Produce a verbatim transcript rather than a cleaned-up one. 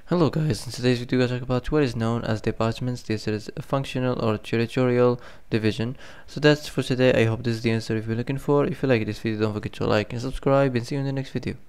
Hello guys, in today's video we're going to talk about what is known as departments. This is a functional or territorial division. So that's for today. I hope this is the answer if you're looking for. If you like this video, don't forget to like and subscribe, and see you in the next video.